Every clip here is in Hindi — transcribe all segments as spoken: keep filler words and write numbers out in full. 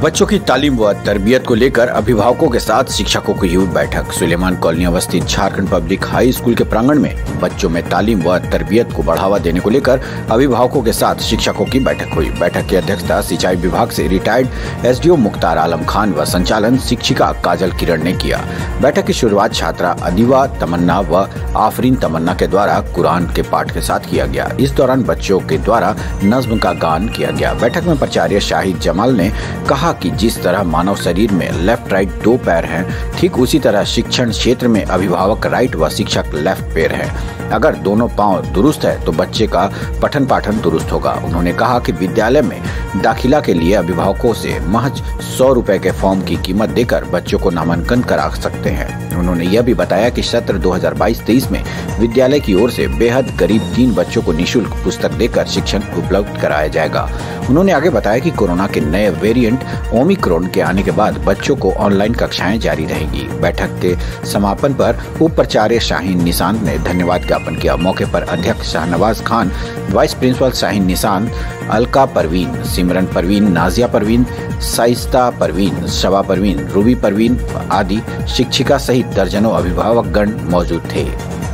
बच्चों की तालीम व तरबियत को लेकर अभिभावकों के साथ शिक्षकों की हुई बैठक। सुलेमान कॉलोनी अवस्थित झारखंड पब्लिक हाई स्कूल के प्रांगण में बच्चों में तालीम व तरबियत को बढ़ावा देने को लेकर अभिभावकों के साथ शिक्षकों की बैठक हुई। बैठक की अध्यक्षता सिंचाई विभाग से रिटायर्ड एसडीओ मुख्तार आलम खान व संचालन शिक्षिका काजल किरण ने किया। बैठक की शुरुआत छात्रा अदीवा तमन्ना व आफरीन तमन्ना के द्वारा कुरान के पाठ के साथ किया गया। इस दौरान बच्चों के द्वारा नज्म का गान किया गया। बैठक में प्राचार्य शाहिद जमाल ने कहा कि जिस तरह मानव शरीर में लेफ्ट राइट दो पैर हैं, ठीक उसी तरह शिक्षण क्षेत्र में अभिभावक राइट व शिक्षक लेफ्ट पैर हैं। अगर दोनों पांव दुरुस्त है तो बच्चे का पठन पाठन दुरुस्त होगा। उन्होंने कहा कि विद्यालय में दाखिला के लिए अभिभावकों से महज सौ रुपए के फॉर्म की कीमत देकर बच्चों को नामांकन करा सकते हैं। उन्होंने यह भी बताया कि सत्र दो हज़ार बाईस तेईस में विद्यालय की ओर से बेहद गरीब तीन बच्चों को निःशुल्क पुस्तक देकर शिक्षण उपलब्ध कराया जाएगा। उन्होंने आगे बताया कि कोरोना के नए वेरिएंट ओमिक्रॉन के आने के बाद बच्चों को ऑनलाइन कक्षाएं जारी रहेंगी। बैठक के समापन पर उप प्राचार्य शाहीन निशांत ने धन्यवाद ज्ञापन किया। मौके पर अध्यक्ष शाहनवाज खान, वाइस प्रिंसिपल शाहीन निशांत, अलका परवीन, सिमरन परवीन, नाजिया परवीन, साइस्ता परवीन, शबा परवीन, रूबी परवीन आदि शिक्षिका सहित दर्जनों अभिभावक गण मौजूद थे।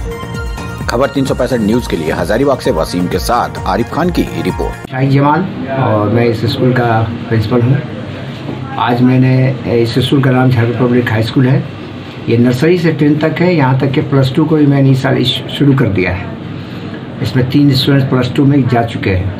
खबर तीन सौ पैंसठ न्यूज के लिए हजारीबाग से वसीम के साथ आरिफ खान की रिपोर्ट। शाहिद जमाल और मैं इस स्कूल का प्रिंसिपल हूँ। आज मैंने इस स्कूल का नाम झारखंड पब्लिक हाई स्कूल है। ये नर्सरी से टेंथ तक है। यहाँ तक कि प्लस टू को भी मैंने इस साल शुरू कर दिया है। इसमें तीन स्टूडेंट्स प्लस टू में जा चुके हैं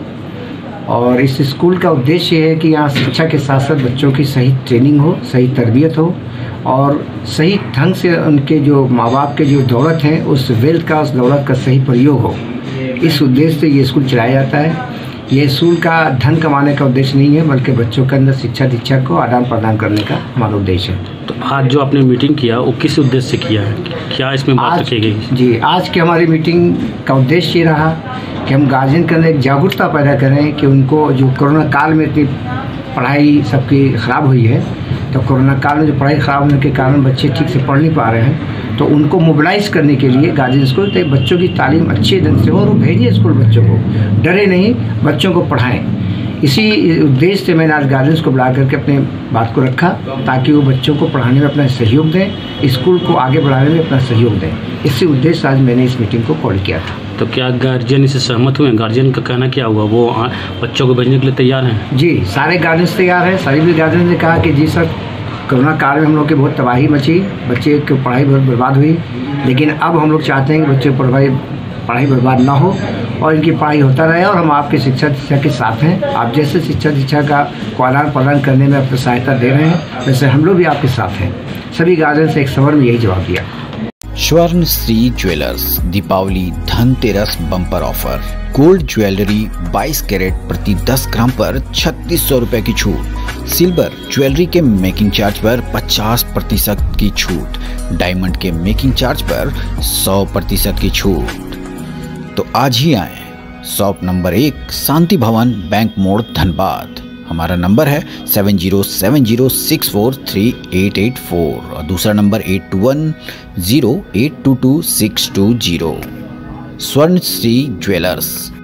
और इस स्कूल का उद्देश्य है कि यहाँ शिक्षा के साथ साथ बच्चों की सही ट्रेनिंग हो, सही तरबियत हो और सही ढंग से उनके जो माँ बाप के जो दौलत हैं उस वेल्थ का, उस दौलत का सही प्रयोग हो। इस उद्देश्य से ये स्कूल चलाया जाता है। ये स्कूल का धन कमाने का उद्देश्य नहीं है, बल्कि बच्चों के अंदर शिक्षा दीक्षा को आदान प्रदान करने का हमारा उद्देश्य है। तो आज जो आपने मीटिंग किया वो किस उद्देश्य से किया है, क्या इसमें बात रखी गई? जी, आज की हमारी मीटिंग का उद्देश्य ये रहा कि हम गार्जियन के अंदर एक जागरूकता पैदा करें कि उनको जो कोरोना काल में इतनी पढ़ाई सबकी ख़राब हुई है, तो कोरोना काल में जो पढ़ाई ख़राब होने के कारण बच्चे ठीक से पढ़ नहीं पा रहे हैं, तो उनको मोबिलाइज करने के लिए गार्जियन स्कूल तो बच्चों की तालीम अच्छे ढंग से हो और भेजिए स्कूल बच्चों को, डरे नहीं, बच्चों को पढ़ाएं। इसी उद्देश्य से मैंने आज गार्जियंस को बुला करके अपने बात को रखा ताकि वो बच्चों को पढ़ाने में अपना सहयोग दें, स्कूल को आगे बढ़ाने में अपना सहयोग दें। इसी उद्देश्य से आज मैंने इस मीटिंग को कॉल किया था। तो क्या गार्जियन इससे सहमत हुए? गार्जियन का कहना क्या हुआ? वो बच्चों को भेजने के लिए तैयार हैं? जी, सारे गार्जियंस तैयार हैं। सभी भी गार्जियन ने कहा कि जी सर, कोरोना काल में हम लोग की बहुत तबाही मची, बच्चे की पढ़ाई बहुत बर्बाद हुई, लेकिन अब हम लोग चाहते हैं कि बच्चे पढ़ाई पढ़ाई बर्बाद ना हो और इनकी पढ़ाई होता रहे और हम आपके शिक्षा दीक्षा के साथ हैं। आप जैसे शिक्षा दीक्षा का आदान प्रदान करने में अपनी सहायता दे रहे हैं, वैसे हम लोग भी आपके साथ हैं। सभी गार्जियन से एक सवाल में यही जवाब दिया। Swarna Shri jewellers Deepawali Dhanteras bumper offer. Gold jewellery बाईस कैरेट प्रति दस ग्राम पर छत्तीस सौ रुपए की छूट। सिल्वर ज्वेलरी के मेकिंग चार्ज पर पचास प्रतिशत की छूट। डायमंड के मेकिंग चार्ज पर सौ प्रतिशत की छूट। तो आज ही आए। शॉप नंबर एक, शांति भवन, बैंक मोड़, धनबाद। हमारा नंबर है seven zero seven zero six four three eight eight four और दूसरा number eight two one zero eight two two six two zero. Swarna Shri jewellers.